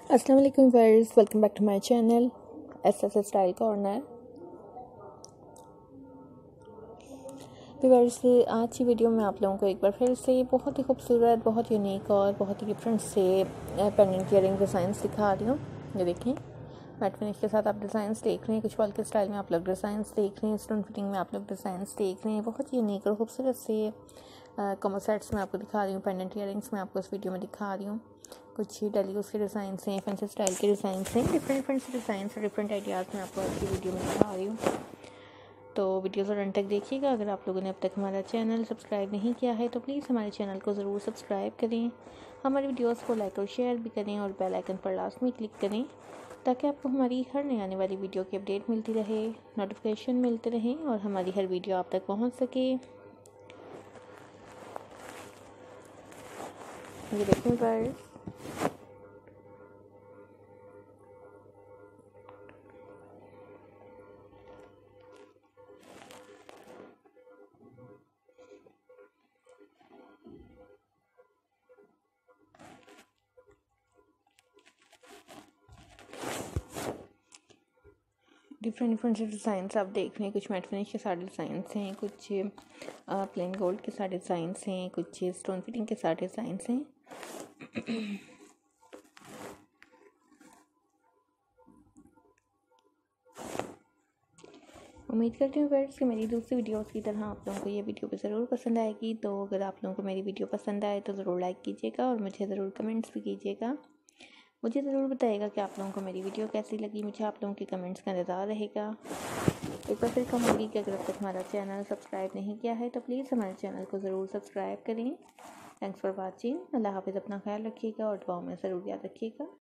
अस्सलाम वालेकुम viewers, welcome back to my channel S style corner. Viewers, आज की वीडियो में आप लोगों को एक बार फिर से बहुत ही खूबसूरत, बहुत यूनिक और बहुत ही डिफरेंट से पेंडेंट इयरिंग डिज़ाइंस दिखा रही हूँ। ये देखें, मैट फिनिश के साथ आप डिज़ाइंस देख रहे हैं, कुछ वॉल के स्टाइल में आप लोग डिज़ाइंस देख रहे हैं, स्टोन फिटिंग में आप लोग डिज़ाइंस देख रहे हैं। बहुत यूनिक और खूबसूरत से कॉमो सेट्स में आपको दिखा रही हूँ, पेंडेंट इयरिंग्स में आपको इस वीडियो में दिखा रही हूँ। कुछ डेलीज के डिज़ाइन हैं, फैंसी स्टाइल के डिज़ाइन हैं, डिफरेंट से डिज़ाइन और डिफरेंट आइडियाज़ में आपको आज की वीडियो में दिखा रही हूँ। तो वीडियो को एंड तक देखिएगा। अगर आप लोगों ने अब तक हमारा चैनल सब्सक्राइब नहीं किया है तो प्लीज़ हमारे चैनल को ज़रूर सब्सक्राइब करें, हमारी वीडियोस को लाइक और शेयर भी करें और बेल आइकन पर लास्ट में क्लिक करें ताकि आपको हमारी हर नई आने वाली वीडियो की अपडेट मिलती रहे, नोटिफिकेशन मिलते रहें और हमारी हर वीडियो आप तक पहुँच सके। ये देखें पर डिफरेंट से डिज़ाइंस आप देख रहे हैं। कुछ मैट फिनिश के साथ डिज़ाइंस हैं, कुछ प्लेन गोल्ड के साथ डिज़ाइंस हैं, कुछ स्टोन फिटिंग के साथ डिज़ाइंस हैं। उम्मीद करती हूँ फ्रेंड्स कि मेरी दूसरी वीडियोस की तरह आप लोगों को ये वीडियो भी ज़रूर पसंद आएगी। तो अगर आप लोगों को मेरी वीडियो पसंद आए तो ज़रूर लाइक कीजिएगा और मुझे ज़रूर कमेंट्स भी कीजिएगा। मुझे ज़रूर बताइएगा कि आप लोगों को मेरी वीडियो कैसी लगी। मुझे आप लोगों के कमेंट्स का इंतज़ार रहेगा। एक बार फिर कहूँगी कि अगर अब तक हमारा चैनल सब्सक्राइब नहीं किया है तो प्लीज़ हमारे चैनल को ज़रूर सब्सक्राइब करें। Thanks for watching. अल्लाह हाफ़िज़। अपना ख्याल रखिएगा और दुआओं में ज़रूर याद रखिएगा।